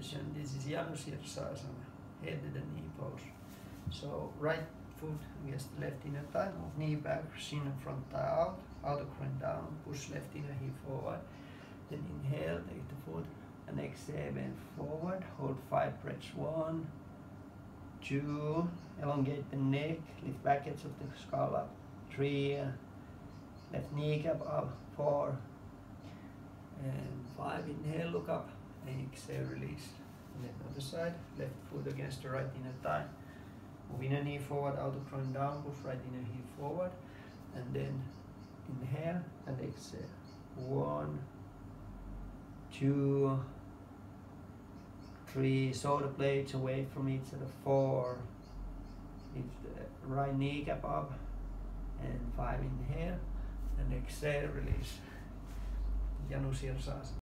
This is Janus Sirsasana, head to the knee pose. So right foot against the left inner thigh, move knee back, shin and front thigh out, outer groin down, push left inner heel forward. Then inhale, take the foot, and exhale, bend forward, hold 5 breaths. 1, 2, elongate the neck, lift back edge of the skull up. 3, left kneecap up. 4, and 5, inhale, look up, and exhale, release. And then other side, left foot against the right inner thigh. Move inner knee forward, outer groin down, push right inner heel forward, and then inhale and exhale. 1, 2, 3, shoulder blades away from each other. 4, lift the right kneecap up, and 5, inhale and exhale, release. Janus Sirsasana.